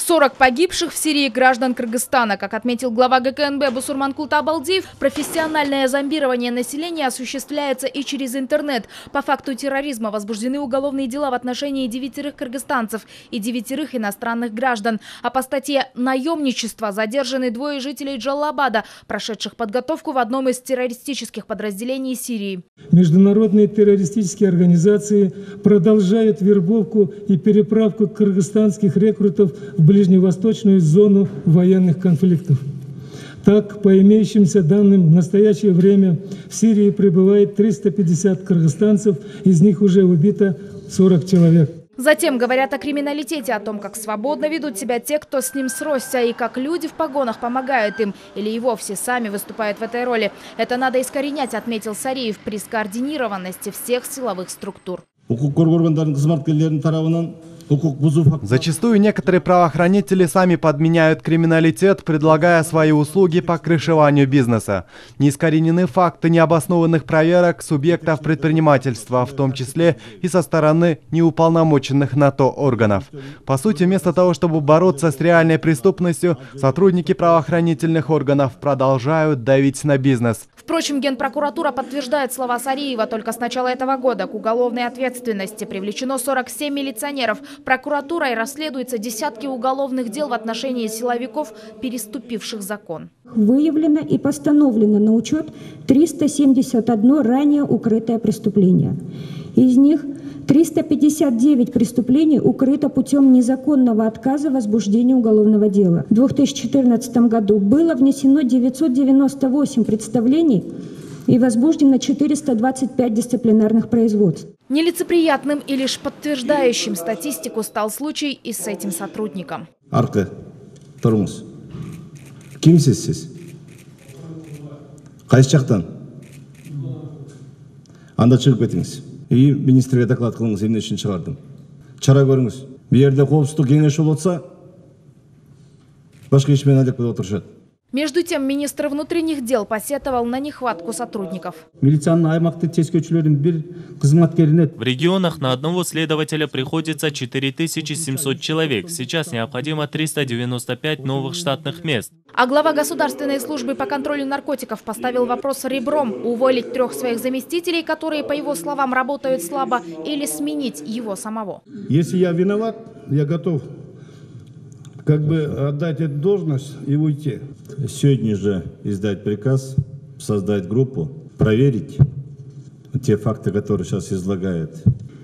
40 погибших в Сирии граждан Кыргызстана. Как отметил глава ГКНБ Бусурманкул Табалдиев, профессиональное зомбирование населения осуществляется и через интернет. По факту терроризма возбуждены уголовные дела в отношении 9 кыргызстанцев и 9 иностранных граждан. А по статье «Наемничество» задержаны 2 жителей Джалалабада, прошедших подготовку в одном из террористических подразделений Сирии. Международные террористические организации продолжают вербовку и переправку кыргызстанских рекрутов в ближневосточную зону военных конфликтов. Так, по имеющимся данным, в настоящее время в Сирии пребывает 350 кыргызстанцев, из них уже убито 40 человек. Затем говорят о криминалитете, о том, как свободно ведут себя те, кто с ним сросся, и как люди в погонах помогают им, или и вовсе сами выступают в этой роли. Это надо искоренять, отметил Сариев, при скоординированности всех силовых структур. Зачастую некоторые правоохранители сами подменяют криминалитет, предлагая свои услуги по крышеванию бизнеса. Не искоренены факты необоснованных проверок субъектов предпринимательства, в том числе и со стороны неуполномоченных на то органов. По сути, вместо того, чтобы бороться с реальной преступностью, сотрудники правоохранительных органов продолжают давить на бизнес. Впрочем, Генпрокуратура подтверждает слова Сариева. Только с начала этого года к уголовной ответственности привлечено 47 милиционеров. Прокуратурой расследуются десятки уголовных дел в отношении силовиков, переступивших закон. Выявлено и постановлено на учет 371 ранее укрытое преступление. Из них 359 преступлений укрыто путем незаконного отказа в возбуждении уголовного дела. В 2014 году было внесено 998 представлений и возбуждено 425 дисциплинарных производств. Нелицеприятным и лишь подтверждающим статистику стал случай и с этим сотрудником. Арка, тұрыңыз. Кимсіз сіз? Қайсы жақтан? Анда шығып кетіңіз. И министрге доклад қылыңыз, емне үшін шығардым. Чара көріңіз. Бұл жерде қауіпсіздік кеңесі болып отса, башқа ешмен әлек болып отырышады. Между тем, министр внутренних дел посетовал на нехватку сотрудников. В регионах на одного следователя приходится 4700 человек. Сейчас необходимо 395 новых штатных мест. А глава Государственной службы по контролю наркотиков поставил вопрос ребром: уволить 3 своих заместителей, которые, по его словам, работают слабо, или сменить его самого. Если я виноват, я готов отдать эту должность и уйти. Сегодня же издать приказ, создать группу, проверить те факты, которые сейчас излагают.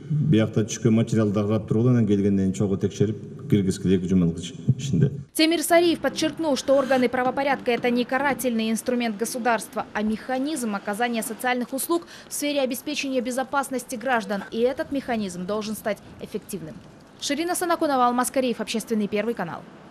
Темир Сариев подчеркнул, что органы правопорядка – это не карательный инструмент государства, а механизм оказания социальных услуг в сфере обеспечения безопасности граждан. И этот механизм должен стать эффективным. Ширина Санакунова, Алмаз Кариев, Общественный, Первый канал.